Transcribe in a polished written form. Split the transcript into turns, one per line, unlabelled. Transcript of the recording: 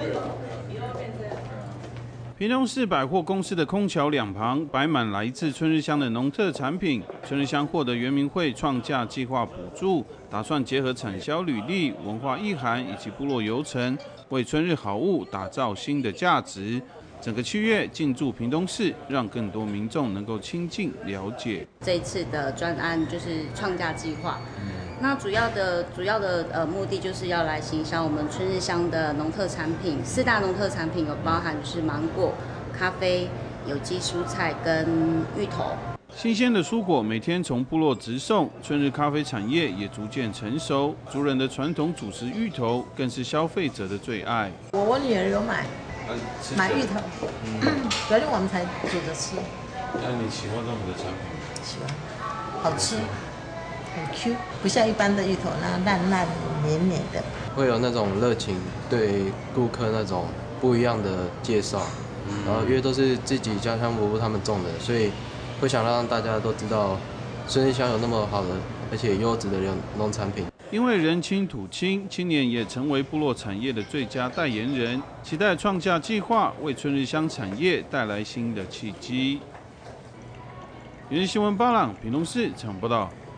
屏东市百货公司的空桥两旁摆满来自春日乡的农特产品。春日乡获得原民会创价计划补助，打算结合产销履历、文化意涵以及部落游程，为春日好物打造新的价值。整个7月进驻屏东市，让更多民众能够亲近了解。
这一次的专案就是创价计划。那主要的目的就是要来行销我们春日乡的农特产品，4大农特产品有包含就是芒果、咖啡、有机蔬菜跟芋头。
新鲜的蔬果每天从部落直送，春日咖啡产业也逐渐成熟。族人的传统主食芋头更是消费者的最爱。
我女儿有买芋头，昨天我们才煮着吃。
那你喜欢这种的产品？
喜欢，好吃。很 Q， 不像一般的芋头那烂烂黏黏的。
会有那种热情，对顾客那种不一样的介绍，然后因为都是自己家乡伯伯他们种的，所以会想让大家都知道春日乡有那么好的而且优质的农产品。
因为人亲土亲，青年也成为部落产业的最佳代言人。期待创价计划为春日乡产业带来新的契机。原新闻8朗屏东市采访报道。